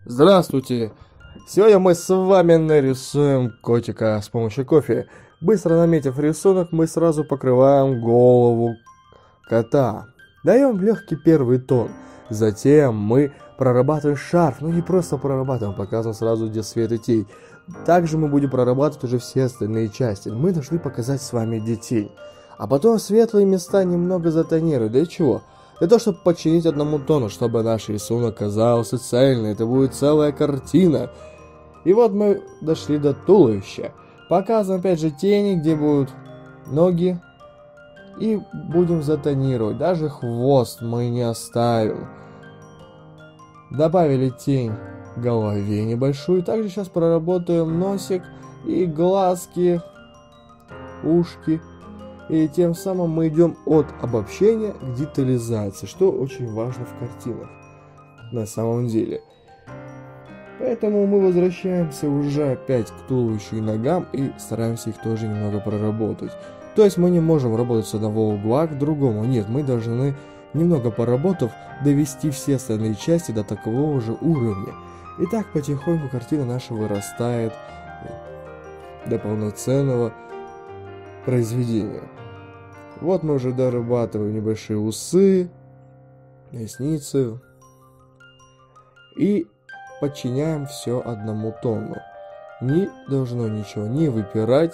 Здравствуйте! Сегодня мы с вами нарисуем котика с помощью кофе. Быстро наметив рисунок, мы сразу покрываем голову кота. Даем легкий первый тон. Затем мы прорабатываем шарф. Не просто прорабатываем, показываем сразу, где свет и тень. Также мы будем прорабатывать уже все остальные части. Мы должны показать с вами детей. А потом светлые места немного затонировать. Для чего? Для того, чтобы подчинить одному тону, чтобы наш рисунок казался цельный. Это будет целая картина. И вот мы дошли до туловища. Показываем опять же тени, где будут ноги. И будем затонировать. Даже хвост мы не оставим. Добавили тень голове небольшую. Также сейчас проработаем носик и глазки, ушки. И тем самым мы идем от обобщения к детализации, что очень важно в картинах на самом деле. Поэтому мы возвращаемся уже опять к туловищу и ногам и стараемся их тоже немного проработать. То есть мы не можем работать с одного угла к другому. Нет, мы должны, немного поработав, довести все остальные части до такого же уровня. И так потихоньку картина наша вырастает до полноценного произведения. Вот мы уже дорабатываем небольшие усы, ресницы и подчиняем все одному тону. Не должно ничего не выпирать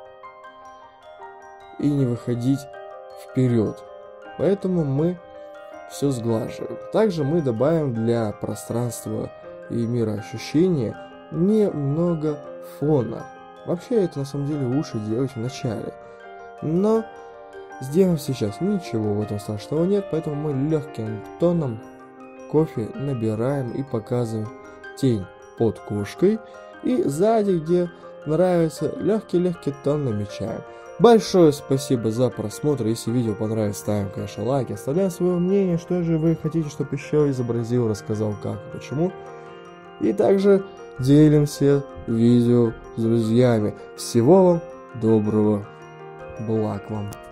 и не выходить вперед. Поэтому мы все сглаживаем. Также мы добавим для пространства и мироощущения немного фона. Вообще это на самом деле лучше делать в начале. Но сделаем сейчас, ничего в этом страшного нет, поэтому мы легким тоном кофе набираем и показываем тень под кошкой. И сзади, где нравится, легкий тон намечаем. Большое спасибо за просмотр. Если видео понравилось, ставим, конечно, лайки, оставляем свое мнение, что же вы хотите, чтобы еще изобразил, рассказал как и почему. И также делимся видео с друзьями. Всего вам доброго, благ вам.